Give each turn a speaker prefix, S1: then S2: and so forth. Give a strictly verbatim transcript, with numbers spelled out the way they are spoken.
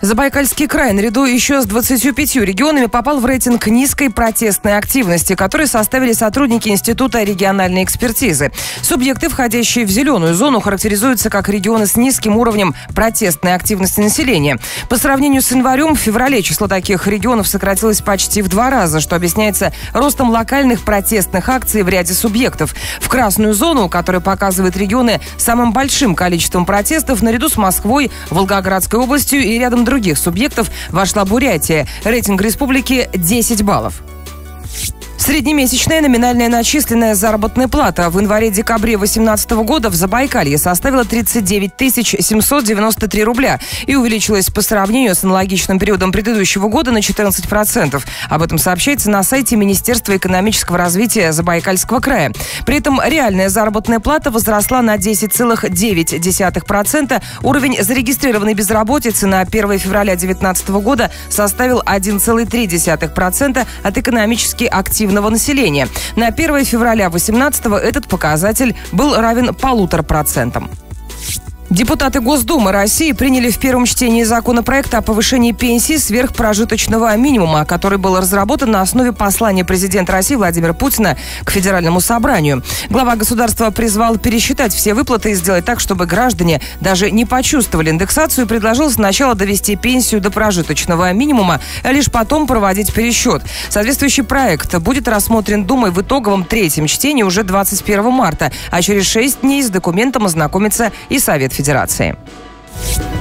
S1: Забайкальский край наряду еще с двадцатью пятью регионами попал в рейтинг низкой протестной активности, который составили сотрудники Института региональной экспертизы. Субъекты, входящие в зеленую зону, характеризуются как регионы с низким уровнем протестной активности населения. По сравнению с январем, в феврале число таких регионов сократилось почти в два раза, что объясняется ростом локальных протестных акций в ряде субъектов. В красную зону, которая показывает регионы с самым большим количеством протестов, наряду с Москвой, Волгоградской областью и рядом других субъектов, вошла Бурятия. Рейтинг республики десять баллов. Среднемесячная номинальная начисленная заработная плата в январе-декабре две тысячи восемнадцатого года в Забайкалье составила тридцать девять тысяч семьсот девяносто три рубля и увеличилась по сравнению с аналогичным периодом предыдущего года на четырнадцать процентов. Об этом сообщается на сайте Министерства экономического развития Забайкальского края. При этом реальная заработная плата возросла на десять целых девять десятых процента. Уровень зарегистрированной безработицы на первое февраля две тысячи девятнадцатого года составил один целых три десятых процента от экономически активного населения. На первое февраля две тысячи восемнадцатого этот показатель был равен полутора процентам. Депутаты Госдумы России приняли в первом чтении законопроект о повышении пенсии сверх прожиточного минимума, который был разработан на основе послания президента России Владимира Путина к Федеральному собранию. Глава государства призвал пересчитать все выплаты и сделать так, чтобы граждане даже не почувствовали индексацию, и предложил сначала довести пенсию до прожиточного минимума, а лишь потом проводить пересчет. Соответствующий проект будет рассмотрен Думой в итоговом третьем чтении уже двадцать первого марта, а через шесть дней с документом ознакомится и Совет Федерации.